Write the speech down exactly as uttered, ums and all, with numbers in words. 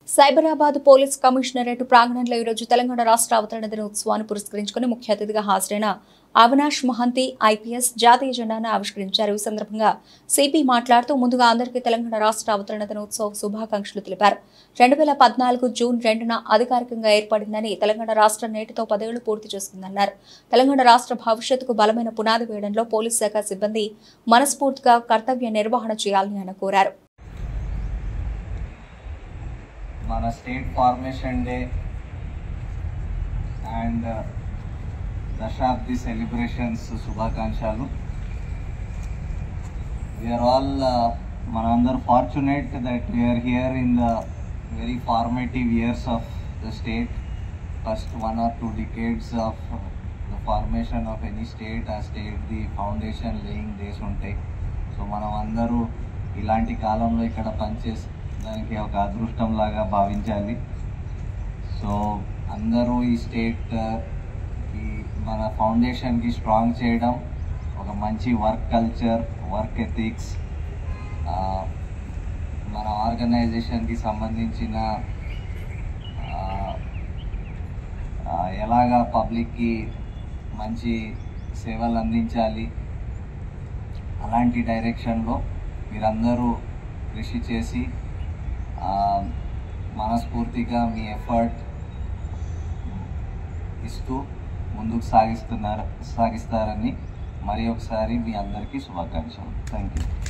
Cyberabad police commissionerate ప్రాంగణంలో ఈరోజు తెలంగాణ రాష్ట్ర అవతరణ దినోత్సవాన్ని పురస్కరించుకుని ముఖ్య అతిథిగా హాజరైన అవినాష్ మహంతి ఐపీఎస్ జాతీయ జెండాను ఆవిష్కరించారు. ఈ సందర్భంగా సిపి మాట్లాడుతూ ముందుగా అందరికీ తెలంగాణ రాష్ట్ర అవతరణ దినోత్సవ శుభాకాంక్షలు తెలిపారు. రెండు వేల పద్నాలుగు జూన్ రెండున అధికారికంగా ఏర్పడిందని, తెలంగాణ రాష్ట్రం నేటితో పదేళ్లు పూర్తి చేసుకుందన్నారు. తెలంగాణ రాష్ట్ర భవిష్యత్తుకు బలమైన పునాది వేయడంలో పోలీస్ శాఖ సిబ్బంది మనస్ఫూర్తిగా కర్తవ్య నిర్వహణ చేయాలని ఆయన కోరారు. మన స్టేట్ ఫార్మేషన్ డే అండ్ దశాబ్ది సెలబ్రేషన్స్ శుభాకాంక్షలు. వీఆర్ ఆల్ మనందరూ fortunate that we are here in the very formative years of the state. First one or two decades of the formation of any state, ఆ state the foundation laying days ఉంటాయి. So మనం అందరూ ఇలాంటి కాలంలో ఇక్కడ పనిచేసి దానికి ఒక అదృష్టం లాగా భావించాలి. సో అందరూ ఈ స్టేట్ ఈ మన ఫౌండేషన్కి స్ట్రాంగ్ చేయడం, ఒక మంచి వర్క్ కల్చర్, వర్క్ ఎథిక్స్, మన ఆర్గనైజేషన్కి సంబంధించిన ఎలాగా పబ్లిక్కి మంచి సేవలు అందించాలి, అలాంటి డైరెక్షన్లో మీరందరూ కృషి చేసి మనస్ఫూర్తిగా మీ ఎఫర్ట్ ఇస్తూ ముందుకు సాగిస్తున్నారు సాగిస్తారని మరి ఒకసారి మీ అందరికీ శుభాకాంక్షలు. Thank you.